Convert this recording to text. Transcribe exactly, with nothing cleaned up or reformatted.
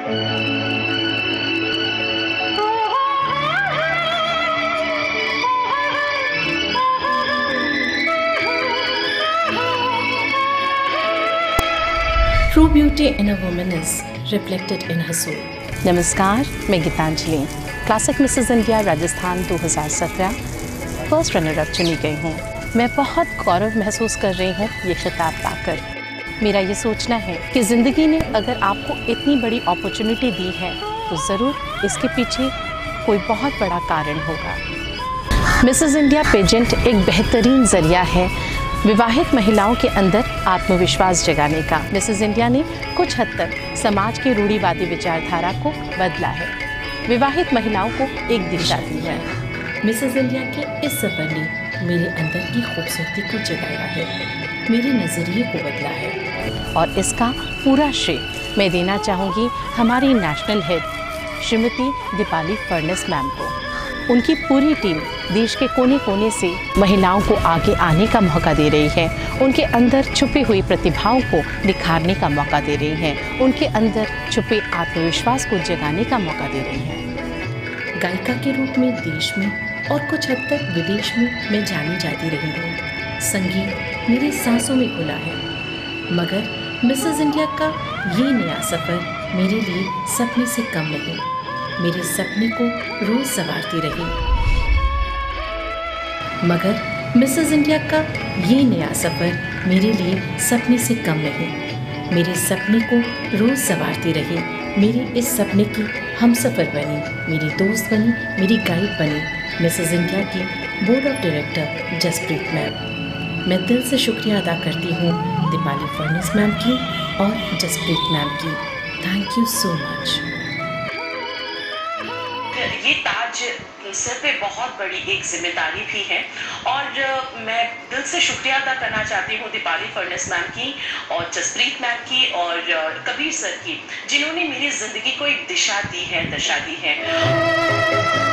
True beauty in a woman is reflected in her soul. नमस्कार, मैं Geetanjali classic Mrs India Rajasthan दो हज़ार सत्रह फर्स्ट रनर अप चुनी गई हूँ। मैं बहुत गौरव महसूस कर रही हूँ ये खिताब पाकर। मेरा ये सोचना है कि ज़िंदगी ने अगर आपको इतनी बड़ी अपॉर्चुनिटी दी है तो ज़रूर इसके पीछे कोई बहुत बड़ा कारण होगा। मिसेस इंडिया पेजेंट एक बेहतरीन ज़रिया है विवाहित महिलाओं के अंदर आत्मविश्वास जगाने का। मिसेस इंडिया ने कुछ हद तक समाज की रूढ़िवादी विचारधारा को बदला है, विवाहित महिलाओं को एक दिशा दी है। मिसेस इंडिया के इस सफर ने मेरे अंदर की खूबसूरती को जगाया है, मेरे नज़रिए को बदला है। और इसका पूरा श्रेय मैं देना चाहूँगी हमारी national head Shrimati Deepali Fadnis ma'am को। उनकी पूरी टीम देश के कोने कोने से महिलाओं को आगे आने का मौका दे रही है, उनके अंदर छुपी हुई प्रतिभाओं को निखारने का मौका दे रही है, उनके अंदर छुपे आत्मविश्वास को जगाने का मौका दे रही है। गायिका के रूप में देश में और कुछ हद तक विदेश में मैं जानी जाती रही हूँ। संगीत मेरी सांसों में घुला है, मगर मिसेस इंडिया का ये नया सफ़र मेरे लिए सपने से कम नहीं, मेरे सपने को रोज़ संवारती रही। मगर मिसेस इंडिया का ये नया सफ़र मेरे लिए सपने से कम नहीं, मेरे सपने को रोज़ संवारती रही। मेरे इस सपने की हमसफ़र बनी, मेरी दोस्त बनी, मेरी गाइड बनी मिसेस इंडिया की board of director Jaspreet ma'am. मैं दिल से शुक्रिया अदा करती हूँ दीपाली फडनिस मैम की और जसप्रीत मैम की। Thank you so much. ये ताज सर पे बहुत बड़ी एक जिम्मेदारी भी है और मैं दिल से शुक्रिया अदा करना चाहती हूँ दीपाली फडनिस मैम की और जसप्रीत मैम की और कबीर सर की, जिन्होंने मेरी ज़िंदगी को एक दिशा दी है, दशा दी है।